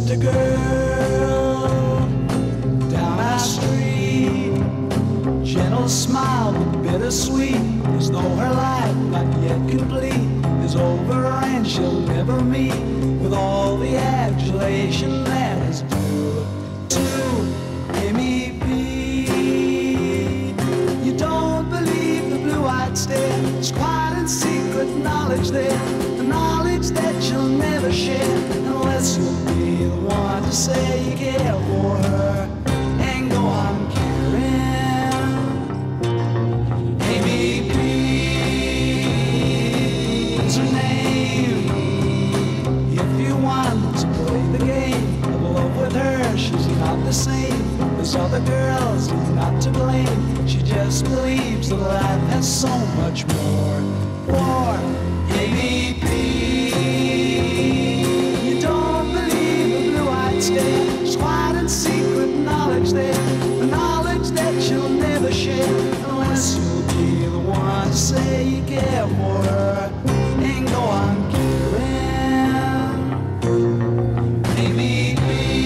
a girl down our street, gentle smile but bittersweet, as though her life not yet complete is over and she'll never meet with all the adulation that is due to MEP. You don't believe the blue-eyed stare, it's quiet and secret knowledge there, the knowledge that you'll never share unless you'll be the one to say you care for her and go on caring. MEP is her name. If you want to play the game of love with her, she's not the same as other girls, she's not to blame. She just believes that life has so much more for MEP. You don't believe the blue-eyed stare, there's quiet and secret knowledge there, the knowledge that you'll never share unless you'll be the one to say you care for her and go on caring. MEP.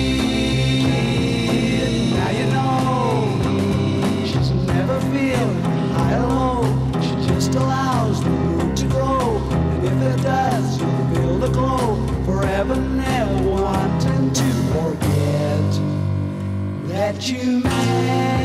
Now you know she's never feeling high or low, she just allows the mood to grow, and if it does, you'll feel the glow forever, never wanting to forget that you met.